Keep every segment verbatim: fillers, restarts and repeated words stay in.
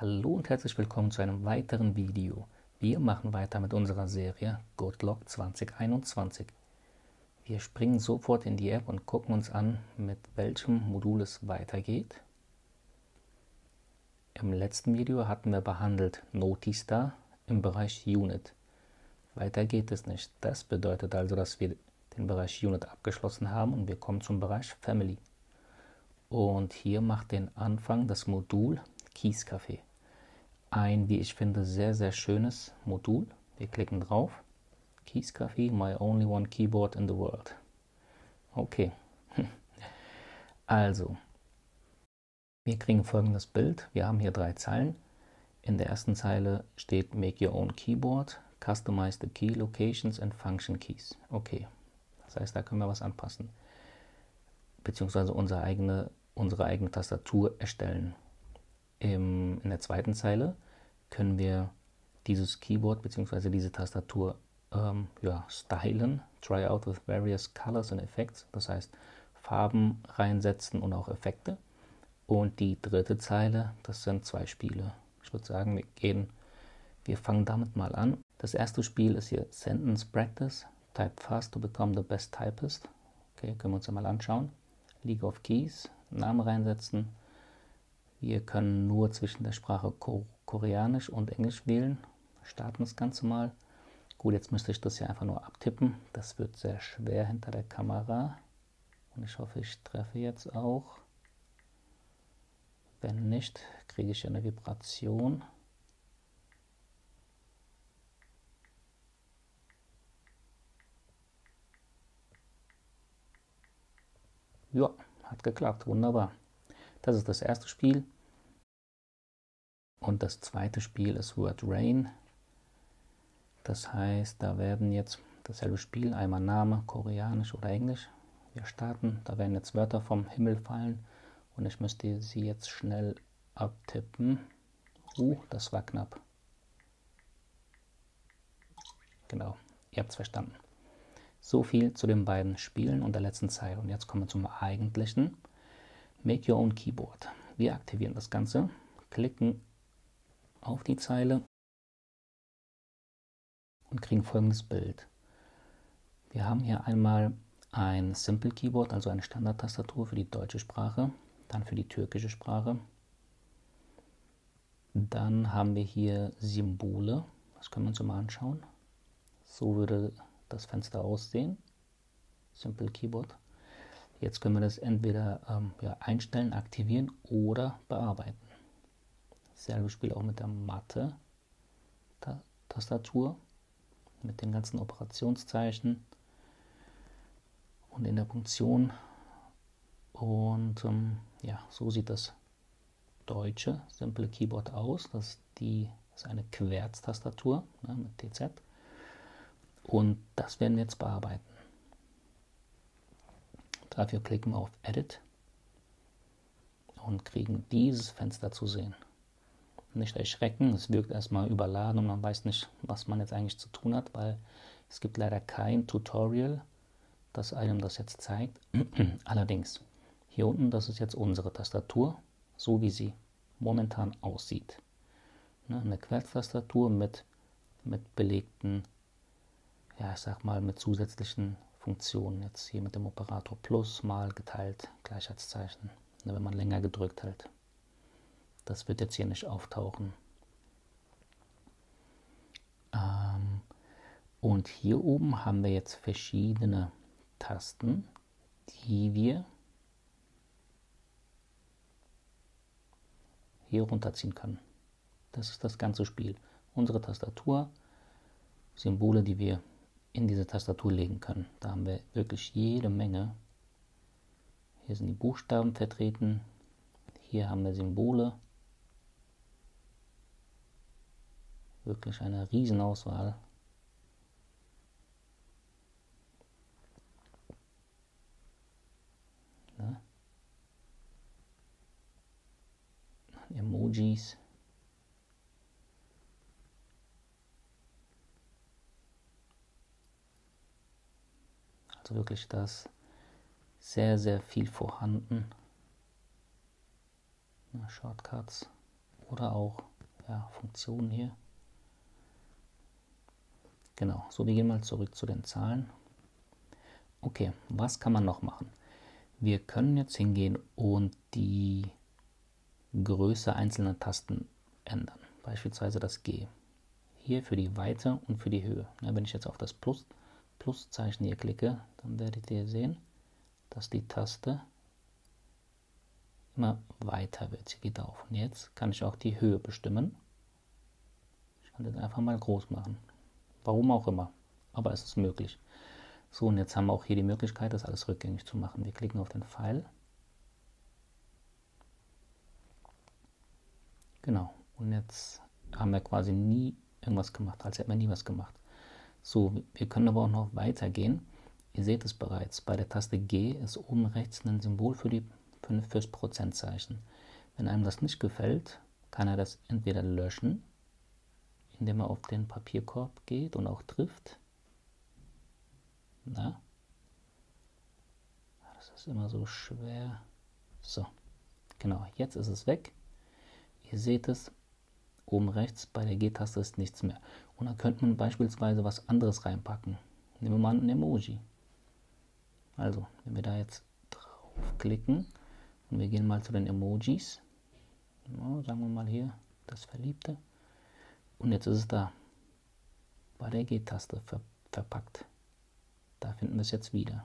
Hallo und herzlich willkommen zu einem weiteren Video. Wir machen weiter mit unserer Serie Good Luck zwanzig einundzwanzig. Wir springen sofort in die App und gucken uns an, mit welchem Modul es weitergeht. Im letzten Video hatten wir behandelt Notistar im Bereich Unit. Weiter geht es nicht. Das bedeutet also, dass wir den Bereich Unit abgeschlossen haben und wir kommen zum Bereich Family. Und hier macht den Anfang das Modul Keys Café. Ein, wie ich finde, sehr, sehr schönes Modul. Wir klicken drauf. Keys Café, my only one keyboard in the world. Okay. Also, wir kriegen folgendes Bild. Wir haben hier drei Zeilen. In der ersten Zeile steht Make your own keyboard, customize the key locations and function keys. Okay. Das heißt, da können wir was anpassen. Beziehungsweise unsere eigene, unsere eigene Tastatur erstellen. Im, in der zweiten Zeile können wir dieses Keyboard bzw. diese Tastatur ähm, ja, stylen, try out with various colors and effects, das heißt Farben reinsetzen und auch Effekte. Und die dritte Zeile, das sind zwei Spiele. Ich würde sagen, wir gehen, wir fangen damit mal an. Das erste Spiel ist hier Sentence Practice, Type fast to become the best typist. Okay, können wir uns ja mal anschauen. League of Keys, Namen reinsetzen. Wir können nur zwischen der Sprache Koreanisch und Englisch wählen. Starten das Ganze mal. Gut, jetzt müsste ich das hier einfach nur abtippen. Das wird sehr schwer hinter der Kamera. Und ich hoffe, ich treffe jetzt auch. Wenn nicht, kriege ich eine Vibration. Ja, hat geklappt. Wunderbar. Das ist das erste Spiel. Und das zweite Spiel ist Word Rain. Das heißt, da werden jetzt dasselbe Spiel, einmal Name, Koreanisch oder Englisch. Wir starten, da werden jetzt Wörter vom Himmel fallen und ich müsste sie jetzt schnell abtippen. Uh, das war knapp. Genau, ihr habt es verstanden. So viel zu den beiden Spielen und der letzten Zeile. Und jetzt kommen wir zum eigentlichen. Make your own keyboard. Wir aktivieren das Ganze, klicken auf die Zeile und kriegen folgendes Bild. Wir haben hier einmal ein Simple Keyboard, also eine Standardtastatur für die deutsche Sprache, dann für die türkische Sprache. Dann haben wir hier Symbole, das können wir uns mal anschauen. So würde das Fenster aussehen, Simple Keyboard. Jetzt können wir das entweder ähm, ja, einstellen, aktivieren oder bearbeiten. Dasselbe Spiel auch mit der Mathe-Tastatur, mit den ganzen Operationszeichen und in der Funktion. Und ähm, ja, so sieht das deutsche Simple Keyboard aus. Das ist, die, das ist eine Querz-Tastatur, ne, mit T Z. Und das werden wir jetzt bearbeiten. Dafür klicken wir auf Edit und kriegen dieses Fenster zu sehen. Nicht erschrecken, es wirkt erstmal überladen und man weiß nicht, was man jetzt eigentlich zu tun hat, weil es gibt leider kein Tutorial, das einem das jetzt zeigt. Allerdings, hier unten, das ist jetzt unsere Tastatur, so wie sie momentan aussieht. Eine Querztastatur mit, mit belegten, ja ich sag mal, mit zusätzlichen Funktionen. Jetzt hier mit dem Operator Plus, mal, geteilt, Gleichheitszeichen, wenn man länger gedrückt hält. Das wird jetzt hier nicht auftauchen. Ähm, und hier oben haben wir jetzt verschiedene Tasten, die wir hier runterziehen können. Das ist das ganze Spiel. Unsere Tastatur, Symbole, die wir in diese Tastatur legen können. Da haben wir wirklich jede Menge. Hier sind die Buchstaben vertreten. Hier haben wir Symbole. Wirklich eine Riesenauswahl. Ja. Emojis. Also wirklich das sehr, sehr viel vorhanden. Ja, Shortcuts oder auch ja, Funktionen hier. Genau, so, wir gehen mal zurück zu den Zahlen. Okay, was kann man noch machen? Wir können jetzt hingehen und die Größe einzelner Tasten ändern. Beispielsweise das G. Hier für die Weite und für die Höhe. Ja, wenn ich jetzt auf das Plus, Pluszeichen hier klicke, dann werdet ihr sehen, dass die Taste immer weiter wird. Sie geht auf. Und jetzt kann ich auch die Höhe bestimmen. Ich kann das einfach mal groß machen. Warum auch immer. Aber es ist möglich. So, und jetzt haben wir auch hier die Möglichkeit, das alles rückgängig zu machen. Wir klicken auf den Pfeil. Genau. Und jetzt haben wir quasi nie irgendwas gemacht, als hätten wir nie was gemacht. So, wir können aber auch noch weitergehen. Ihr seht es bereits, bei der Taste G ist oben rechts ein Symbol für die, für, fürs Prozentzeichen. Wenn einem das nicht gefällt, kann er das entweder löschen, indem er auf den Papierkorb geht und auch trifft. Na? Das ist immer so schwer. So, genau, jetzt ist es weg. Ihr seht es, oben rechts bei der G-Taste ist nichts mehr. Und dann könnte man beispielsweise was anderes reinpacken. Nehmen wir mal ein Emoji. Also, wenn wir da jetzt draufklicken und wir gehen mal zu den Emojis, ja, sagen wir mal hier das Verliebte, und jetzt ist es da, bei der G-Taste ver verpackt. Da finden wir es jetzt wieder.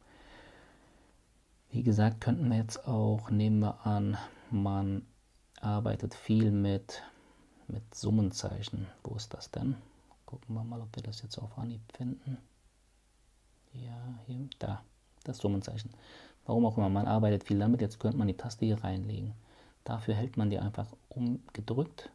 Wie gesagt, könnten wir jetzt auch, nehmen wir an, man arbeitet viel mit, mit Summenzeichen. Wo ist das denn? Gucken wir mal, ob wir das jetzt auf Anhieb finden. Ja, hier, da, das Summenzeichen. Warum auch immer, man arbeitet viel damit, jetzt könnte man die Taste hier reinlegen. Dafür hält man die einfach umgedrückt.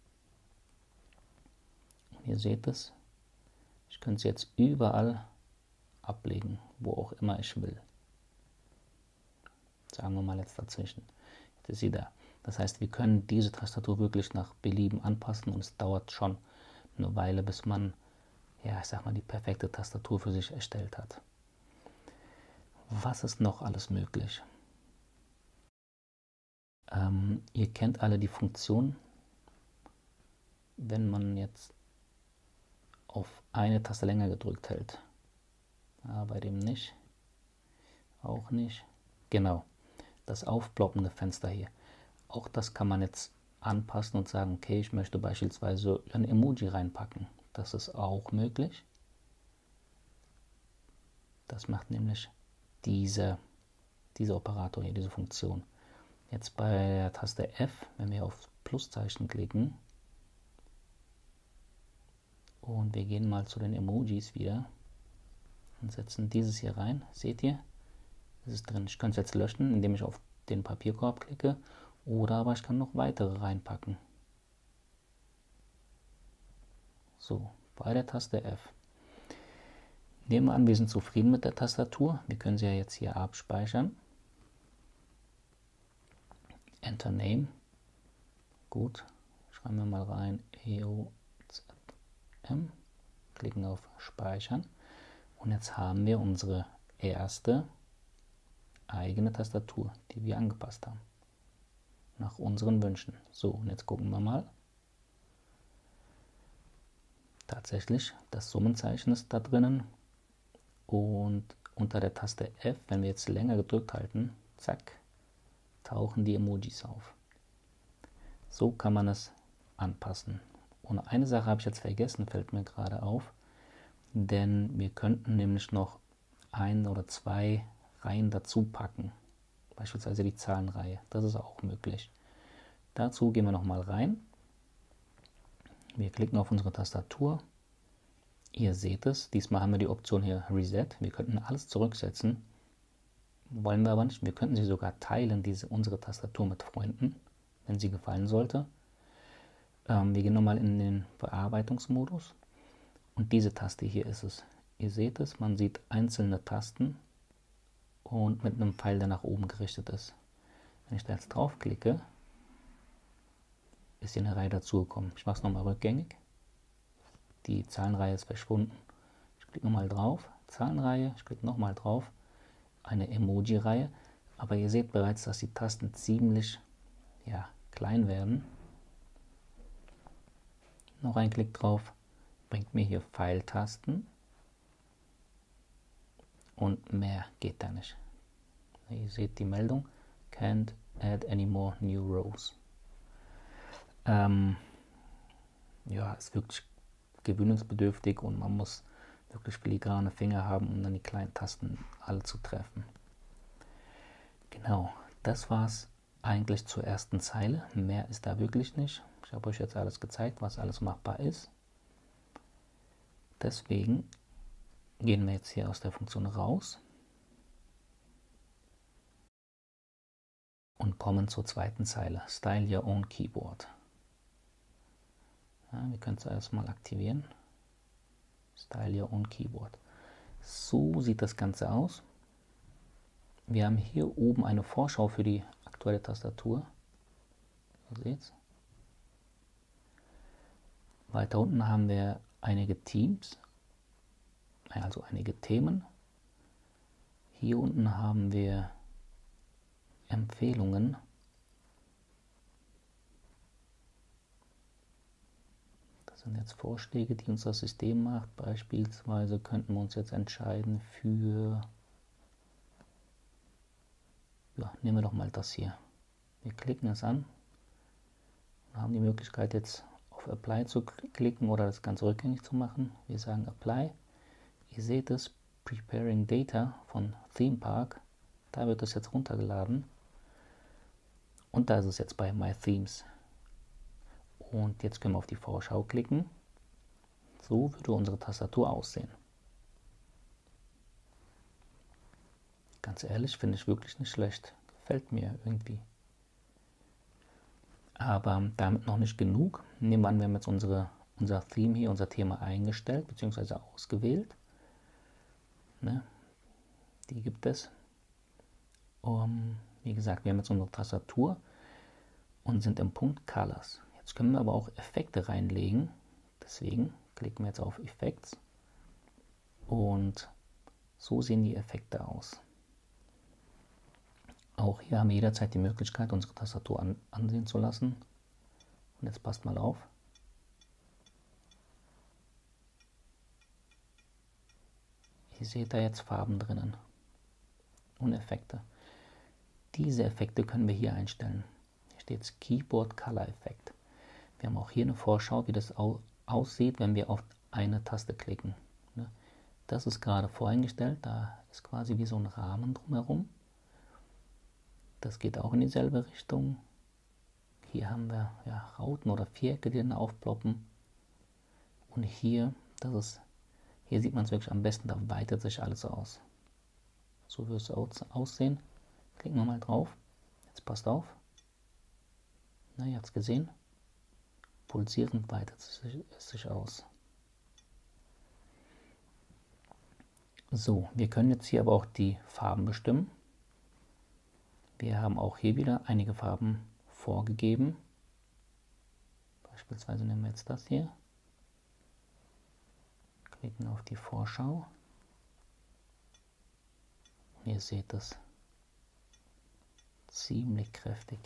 Und ihr seht es, ich könnte es jetzt überall ablegen, wo auch immer ich will. Sagen wir mal jetzt dazwischen. Jetzt ist sie da. Das heißt, wir können diese Tastatur wirklich nach Belieben anpassen und es dauert schon eine Weile, bis man, ja, ich sag mal, die perfekte Tastatur für sich erstellt hat. Was ist noch alles möglich? Ähm, ihr kennt alle die Funktion, wenn man jetzt auf eine Taste länger gedrückt hält. Ah, bei dem nicht. Auch nicht. Genau. Das aufploppende Fenster hier. Auch das kann man jetzt anpassen und sagen, okay, ich möchte beispielsweise ein Emoji reinpacken. Das ist auch möglich. Das macht nämlich diese, dieser Operator hier, diese Funktion. Jetzt bei der Taste F, wenn wir auf Pluszeichen klicken und wir gehen mal zu den Emojis wieder und setzen dieses hier rein, seht ihr, es ist drin. Ich könnte es jetzt löschen, indem ich auf den Papierkorb klicke, oder aber ich kann noch weitere reinpacken. So, bei der Taste F. Nehmen wir an, wir sind zufrieden mit der Tastatur. Wir können sie ja jetzt hier abspeichern. Enter Name. Gut, schreiben wir mal rein E O Z M. Klicken auf Speichern. Und jetzt haben wir unsere erste eigene Tastatur, die wir angepasst haben. Nach unseren Wünschen. So, und jetzt gucken wir mal. Tatsächlich, das Summenzeichen ist da drinnen. Und unter der Taste F, wenn wir jetzt länger gedrückt halten, zack, tauchen die Emojis auf. So kann man es anpassen. Und eine Sache habe ich jetzt vergessen, fällt mir gerade auf. Denn wir könnten nämlich noch ein oder zwei Reihen dazu packen. Beispielsweise die Zahlenreihe. Das ist auch möglich. Dazu gehen wir nochmal rein. Wir klicken auf unsere Tastatur. Ihr seht es. Diesmal haben wir die Option hier Reset. Wir könnten alles zurücksetzen. Wollen wir aber nicht. Wir könnten sie sogar teilen, diese, unsere Tastatur mit Freunden, wenn sie gefallen sollte. Ähm, wir gehen nochmal in den Bearbeitungsmodus. Und diese Taste hier ist es. Ihr seht es, man sieht einzelne Tasten und mit einem Pfeil, der nach oben gerichtet ist. Wenn ich da jetzt draufklicke, ist hier eine Reihe dazugekommen. Ich mache es nochmal rückgängig. Die Zahlenreihe ist verschwunden. Ich klicke nochmal drauf, Zahlenreihe, ich klicke nochmal drauf, eine Emoji-Reihe. Aber ihr seht bereits, dass die Tasten ziemlich ja, klein werden. Noch ein Klick drauf, bringt mir hier Pfeiltasten und mehr geht da nicht. Ihr seht die Meldung, can't add any more new rows. Ähm, ja, ist wirklich gewöhnungsbedürftig und man muss wirklich filigrane Finger haben, um dann die kleinen Tasten alle zu treffen. Genau, das war's eigentlich zur ersten Zeile. Mehr ist da wirklich nicht. Ich habe euch jetzt alles gezeigt, was alles machbar ist. Deswegen gehen wir jetzt hier aus der Funktion raus und kommen zur zweiten Zeile. Style your own keyboard. Ja, wir können es erstmal aktivieren. Style your own keyboard. So sieht das Ganze aus. Wir haben hier oben eine Vorschau für die aktuelle Tastatur. Ihr seht's. Weiter unten haben wir einige Themes, also einige Themen. Hier unten haben wir Empfehlungen. Das sind jetzt Vorschläge, die uns das System macht. Beispielsweise könnten wir uns jetzt entscheiden für, ja, nehmen wir doch mal das hier. Wir klicken es an und haben die Möglichkeit jetzt auf Apply zu klicken oder das Ganze rückgängig zu machen. Wir sagen Apply. Ihr seht es, Preparing Data von Theme Park. Da wird es jetzt runtergeladen. Und da ist es jetzt bei My Themes. Und jetzt können wir auf die Vorschau klicken. So würde unsere Tastatur aussehen. Ganz ehrlich, finde ich wirklich nicht schlecht. Gefällt mir irgendwie. Aber damit noch nicht genug. Nehmen wir an, wir haben jetzt unsere, unser Theme hier, unser Thema eingestellt bzw. ausgewählt. Ne? Die gibt es. Um, wie gesagt, wir haben jetzt unsere Tastatur und sind im Punkt Colors. Jetzt können wir aber auch Effekte reinlegen. Deswegen klicken wir jetzt auf Effects. Und so sehen die Effekte aus. Auch hier haben wir jederzeit die Möglichkeit, unsere Tastatur an, ansehen zu lassen. Und jetzt passt mal auf. Ihr seht da jetzt Farben drinnen und Effekte. Diese Effekte können wir hier einstellen. Hier steht jetzt Keyboard Color Effekt. Wir haben auch hier eine Vorschau, wie das au aussieht, wenn wir auf eine Taste klicken. Das ist gerade voreingestellt, da ist quasi wie so ein Rahmen drumherum. Das geht auch in dieselbe Richtung. Hier haben wir ja, Rauten oder Vierecke, die dann aufploppen. Und hier, das ist, hier sieht man es wirklich am besten, da weitet sich alles aus. So wird es aussehen. Klicken wir mal drauf. Jetzt passt auf. Na, ihr habt es gesehen. Pulsierend weitet es sich, es sich aus. So, wir können jetzt hier aber auch die Farben bestimmen. Wir haben auch hier wieder einige Farben vorgegeben. Beispielsweise nehmen wir jetzt das hier. Klicken auf die Vorschau. Und ihr seht das ziemlich kräftig.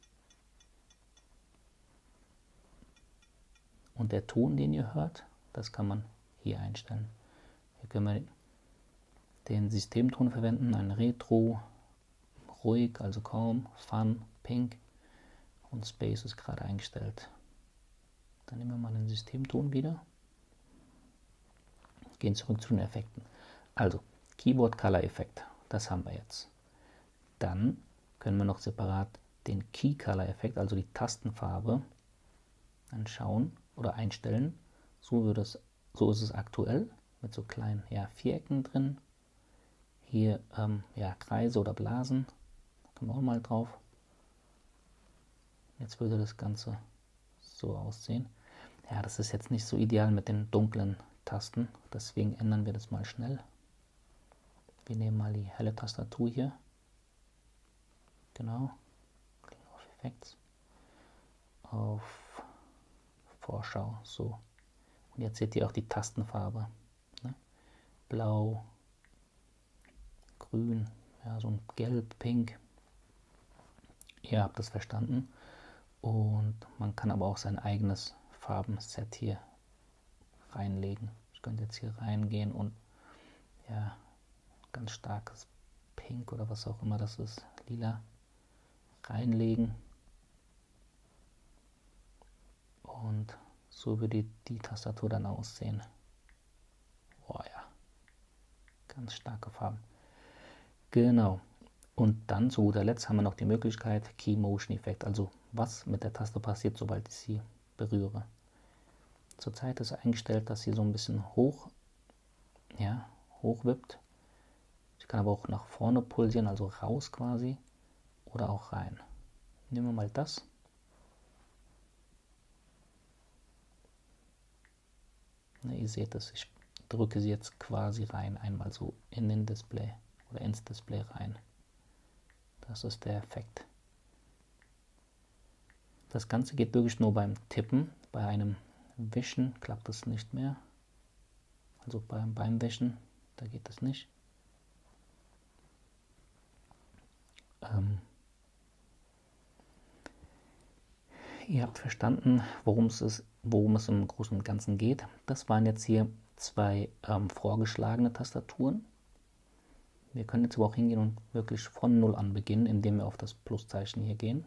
Und der Ton, den ihr hört, das kann man hier einstellen. Hier können wir den Systemton verwenden, ein Retro, ruhig, also kaum, Fun, Pink und Space ist gerade eingestellt. Dann nehmen wir mal den Systemton wieder. Gehen zurück zu den Effekten. Also, Keyboard Color Effekt, das haben wir jetzt. Dann können wir noch separat den Key Color Effekt, also die Tastenfarbe, anschauen oder einstellen. So, wird es, so ist es aktuell mit so kleinen ja, Vierecken drin. Hier ähm, ja, Kreise oder Blasen. Da kommen wir auch mal drauf. Jetzt würde das Ganze so aussehen. Ja, das ist jetzt nicht so ideal mit den dunklen Tasten. Deswegen ändern wir das mal schnell. Wir nehmen mal die helle Tastatur hier. Genau. Klicken auf Effekte. Auf Vorschau. So. Und jetzt seht ihr auch die Tastenfarbe. Ne? Blau, Grün, ja, so ein Gelb, Pink. Ihr habt das verstanden. Und man kann aber auch sein eigenes Farbenset hier reinlegen. Ich könnte jetzt hier reingehen und ja, ganz starkes Pink oder was auch immer das ist, lila, reinlegen. Und so würde die Tastatur dann aussehen. Boah, ja, ganz starke Farben. Genau. Und dann zu guter Letzt haben wir noch die Möglichkeit Key Motion Effekt, also was mit der Taste passiert, sobald ich sie berühre. Zurzeit ist eingestellt, dass sie so ein bisschen hoch, ja, hoch wippt. Ich kann aber auch nach vorne pulsieren, also raus quasi, oder auch rein. Nehmen wir mal das. Na, ihr seht es, ich drücke sie jetzt quasi rein, einmal so in den Display oder ins Display rein. Das ist der Effekt. Das Ganze geht wirklich nur beim Tippen. Bei einem Wischen klappt es nicht mehr. Also beim, beim Wischen, da geht es nicht. Ähm, ihr habt verstanden, worum es, ist, worum es im Großen und Ganzen geht. Das waren jetzt hier zwei ähm, vorgeschlagene Tastaturen. Wir können jetzt aber auch hingehen und wirklich von Null an beginnen, indem wir auf das Pluszeichen hier gehen.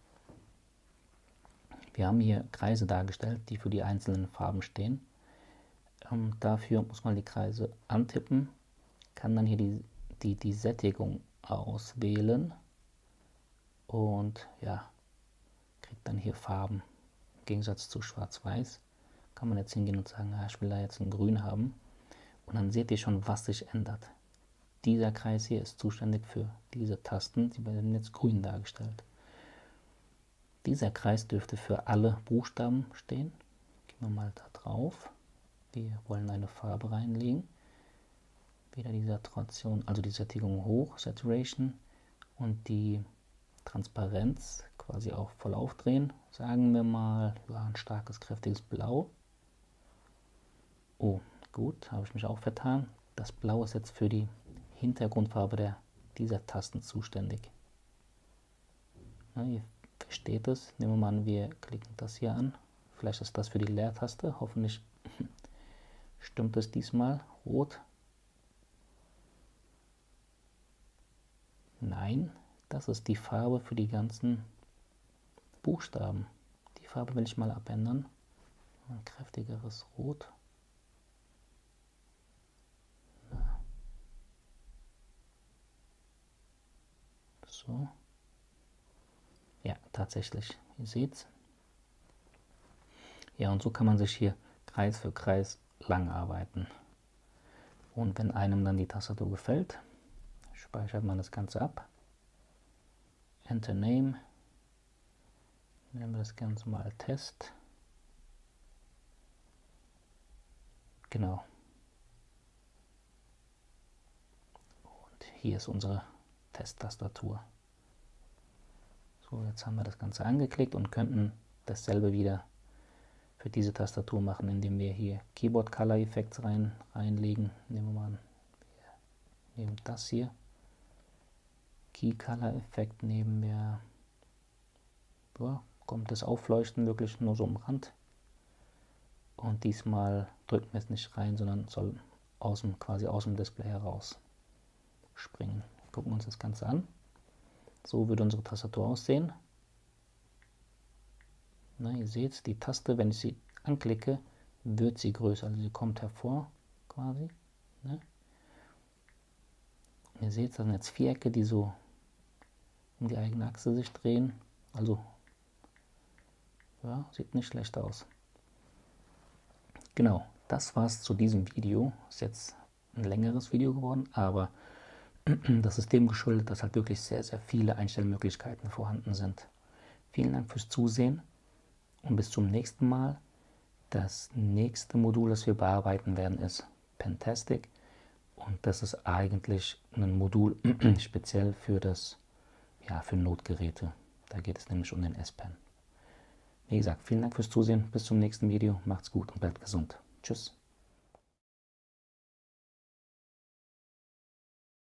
Wir haben hier Kreise dargestellt, die für die einzelnen Farben stehen. Ähm, dafür muss man die Kreise antippen, kann dann hier die, die, die Sättigung auswählen und ja, kriegt dann hier Farben. Im Gegensatz zu Schwarz-Weiß kann man jetzt hingehen und sagen, ja, ich will da jetzt ein Grün haben. Und dann seht ihr schon, was sich ändert. Dieser Kreis hier ist zuständig für diese Tasten, die werden jetzt grün dargestellt. Dieser Kreis dürfte für alle Buchstaben stehen. Gehen wir mal da drauf. Wir wollen eine Farbe reinlegen. Wieder die Saturation, also die Sättigung hoch, Saturation, und die Transparenz quasi auch voll aufdrehen. Sagen wir mal, ja, ein starkes, kräftiges Blau. Oh, gut, habe ich mich auch vertan. Das Blau ist jetzt für die Hintergrundfarbe der, dieser Tasten zuständig. Na, ihr versteht es. Nehmen wir mal an, wir klicken das hier an. Vielleicht ist das für die Leertaste. Hoffentlich stimmt es diesmal. Rot. Nein, das ist die Farbe für die ganzen Buchstaben. Die Farbe will ich mal abändern. Ein kräftigeres Rot. So. Ja, tatsächlich. Ihr seht's. Ja, und so kann man sich hier Kreis für Kreis lang arbeiten. Und wenn einem dann die Tastatur gefällt, speichert man das Ganze ab. Enter Name. Nennen wir das Ganze mal Test. Genau. Und hier ist unsere Testtastatur. So, jetzt haben wir das Ganze angeklickt und könnten dasselbe wieder für diese Tastatur machen, indem wir hier Keyboard Color Effects rein, reinlegen. Nehmen wir mal an, wir nehmen das hier. Key Color Effekt nehmen wir, ja, kommt das Aufleuchten wirklich nur so am Rand. Und diesmal drücken wir es nicht rein, sondern soll aus dem, quasi aus dem Display heraus springen. Gucken wir uns das Ganze an. So würde unsere Tastatur aussehen. Na, ihr seht, die Taste, wenn ich sie anklicke, wird sie größer, also sie kommt hervor quasi. Ne? Ihr seht, das sind jetzt Vierecke, die so um die eigene Achse sich drehen. Also, ja, sieht nicht schlecht aus. Genau, das war's zu diesem Video. Ist jetzt ein längeres Video geworden, aber das ist dem geschuldet, dass halt wirklich sehr, sehr viele Einstellmöglichkeiten vorhanden sind. Vielen Dank fürs Zusehen und bis zum nächsten Mal. Das nächste Modul, das wir bearbeiten werden, ist Pentastic. Und das ist eigentlich ein Modul speziell für das, ja, für Notgeräte. Da geht es nämlich um den S Pen. Wie gesagt, vielen Dank fürs Zusehen. Bis zum nächsten Video. Macht's gut und bleibt gesund. Tschüss.